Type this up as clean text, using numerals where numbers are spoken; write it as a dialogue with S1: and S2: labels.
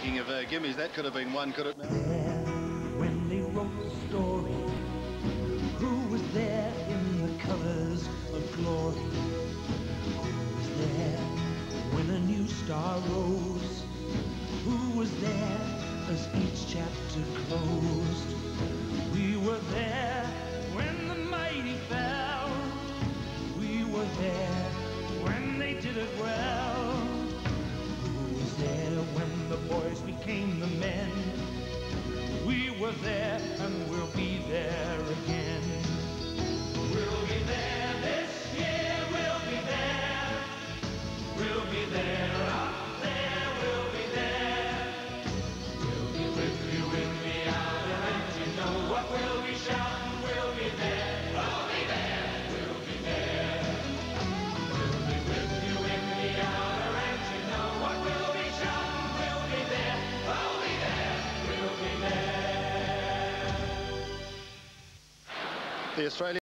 S1: Speaking of gimmies, that could have been one, could it now?
S2: When they wrote the story, who was there in the colors of glory? Who was there when a new star rose? Who was there as each chapter closed? We were there when the mighty fell. We were there when they did it well. Who was there when the boys became the men? We were there and we'll be there again. We'll be there this year, we'll be there. We'll be there, up there, we'll be there. We'll be with you in the hour, and you know what we'll be shouting. We'll be there, we'll be there, we'll be there. We'll be with you in the hour, and you know what we'll be shouting. We'll be there, we'll be there, we'll be there.
S1: The Australian